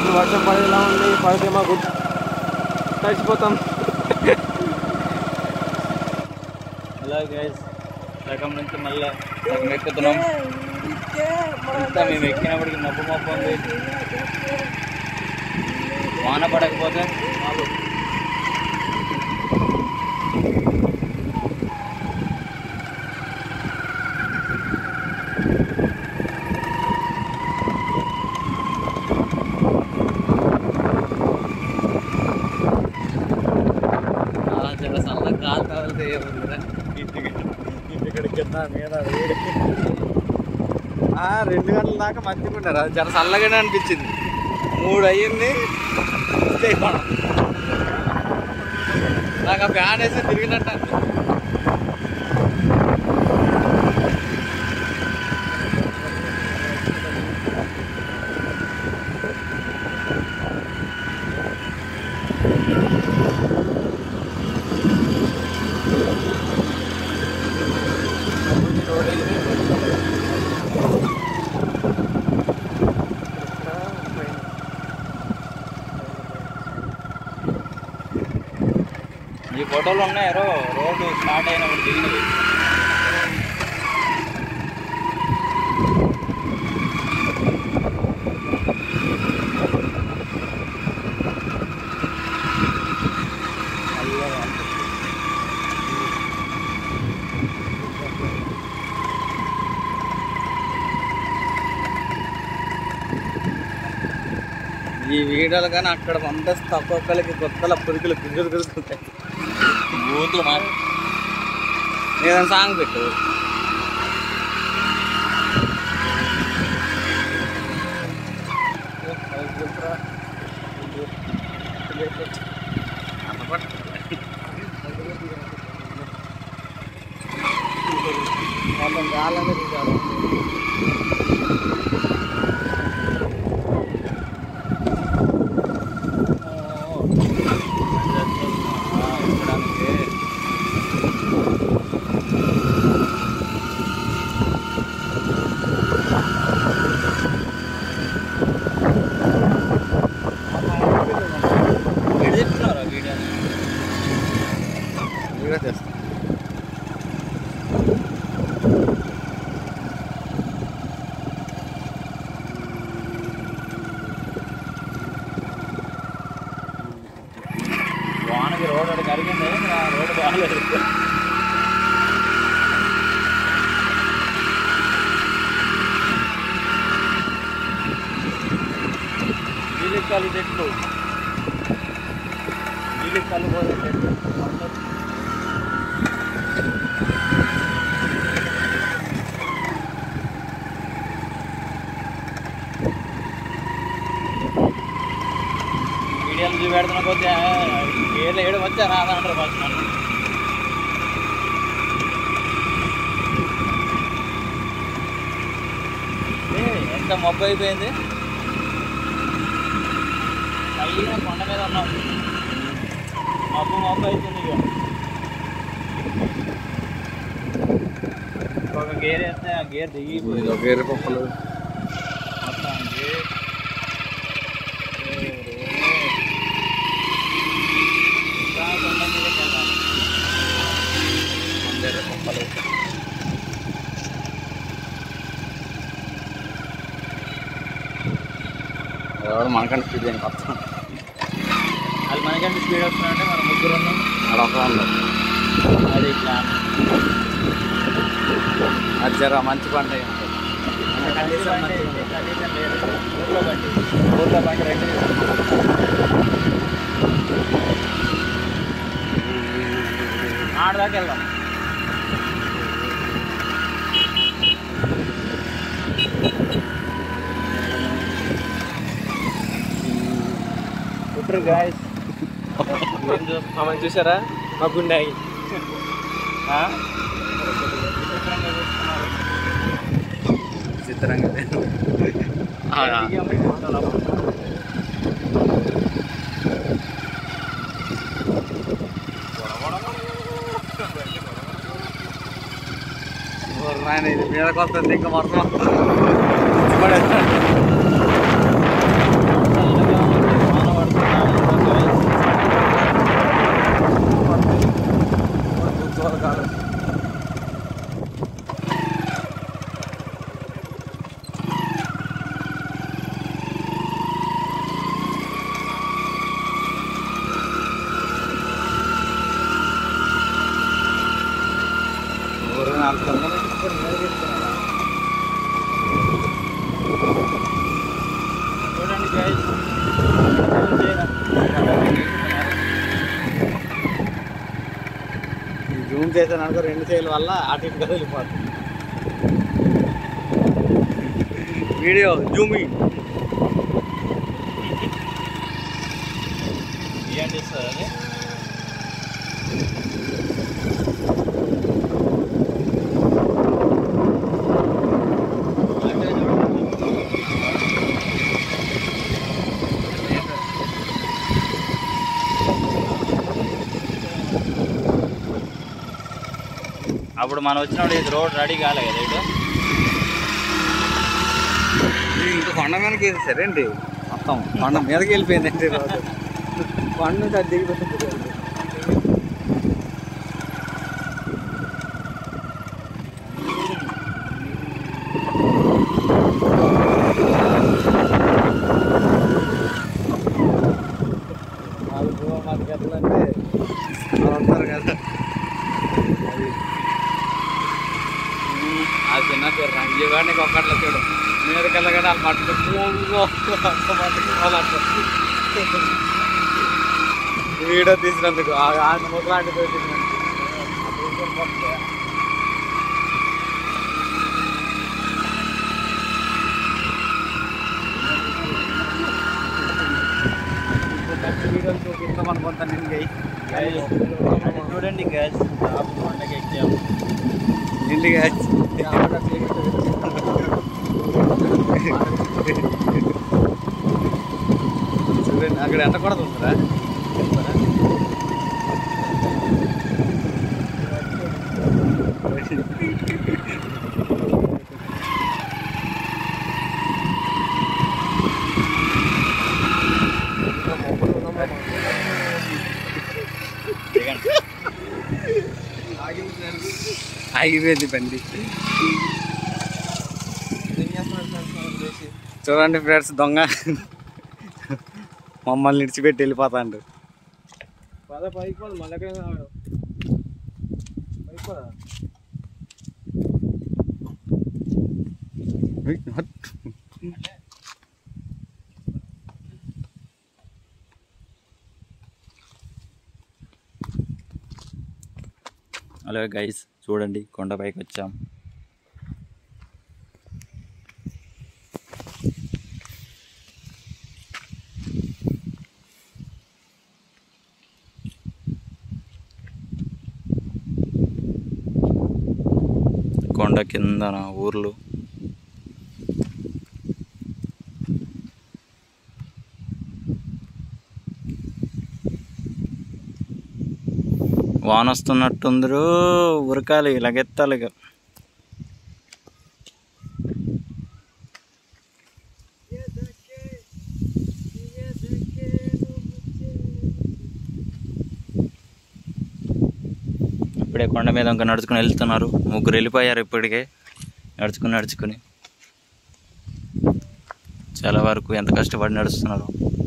వర్షం పడేలా ఉంది, పడితే మాకు తడిసిపోతాం. అలాగే గైస్ సగం నుంచి మళ్ళీ సగం ఎక్కుతున్నాం. అంతా మేము ఎక్కినప్పటికి మబ్బు ఉంది. వాన పడకపోతే చాలా కాలు తగిలితే ఏముందిరా ఇంటికి కింద మీద 2 గంటల దాకా మంచిగా ఉంటారు. అది చాలా చల్లగానే అనిపించింది. 3 అయ్యింది నాకు ఆ ఫ్యాన్ వేసి తిరిగినట్టు. ఈ ఫోటోలు ఉన్నాయి రోడ్డు స్టార్ట్ అయినప్పుడు దిగినవి. ఈ వీడియోలు కానీ అక్కడ పంపిస్తే ఒక్కొక్కరికి కొత్తల పురుగులు తిరుగుతుంటాయి. బూతులు మాట ఏదైనా సాంగ్ పెట్టు. మొత్తం గాలంగా తీశారు. వానకి రోడ్ అడిగి అరిగింది. రోడ్డు బాగాలేదు. వీళ్ళెక్కాలి చెట్లు, వీళ్ళెక్కాలి పోయే చెట్లు. వీడియోలు చూపెడుతున్న కొద్ది ఏళ్ళు ఏడు వచ్చా రాదంటారు ఫస్ట్ నన్ను. ఎంత మబ్బు అయిపోయింది. అయినా కొండ మీద ఉన్నాం. మబ్బు అవుతుంది. ఇక ఒక గేర్ వేస్తే ఆ గేర్ దిగిపోయింది. ఒక గేర్ పప్పులు మొత్తం గేర్ కొండ మీదకి వెళ్ళాలి. గేర్ పప్పులు ఎవరు మనకంటే స్పీడ్ అని వస్తాం. అది మనకంటే స్పీడ్ వస్తున్నాయంటే మనం ముగ్గురు ఉన్నాం. అడొక అది ప్లాన్. అది జర మంచి పంట కండిషన్ లేదు. ఊర్లో బండి 2 ఆడదాకా వెళ్దాం. కుట్రు గాయస్ చూసారా మా గుండె ఆగి చిత్రంగా ఇది మీదకి వస్తుంది ఇంకా మొత్తం జూమ్ చేశాను అనుకో 2 చేయల వల్ల అటు ఇటు వెళ్ళిపోతుంది వీడియో జూమింగ్ ఏంటి సార్ అది అప్పుడు మనం వచ్చినప్పుడు ఇది రోడ్ రెడీ కాలే కదా ఇటు ఇంకా కొండ మీదకి వెళ్ళి సరేండి మొత్తం కొండ మీదకి వెళ్ళిపోయిందండి రోడ్డు కొండ నుంచి అది దిగిపోతుంది మాకు ఎట్లంటే వాళ్ళు ఉంటారు కదా అది చిన్న పేరు రంగీవాడికి ఒక్కట్లో చూడు మీదకెళ్ళ కానీ వాళ్ళు పట్టుకు వీడియో తీసినందుకు ముగ్గులాంటి తీసినందుకు వీడియోలు చూపిస్తాం అనుకుంటాను నేను చూడండి గ్యాస్ కొండకి ఎక్కాము ఇంటి గ్యాస్ చూడండి అక్కడ ఎండ కూడా ఉంటుందా ఆగిపోయింది బండి చూడండి ఫ్రెండ్స్ దొంగ మమ్మల్ని విడిచిపెట్టి వెళ్ళిపోతాండు హలో గైస్ చూడండి కొండపైకి వచ్చాం కొండ కిందన ఊర్లు వాన వస్తున్నట్టుందరు ఉరకాలి లగెత్తాలి ఇక ఇప్పుడే కొండ మీద ఇంకా నడుచుకుని వెళ్తున్నారు ముగ్గురు వెళ్ళిపోయారు ఇప్పటికే నడుచుకుని చాలా వరకు ఎంత కష్టపడి నడుస్తున్నారు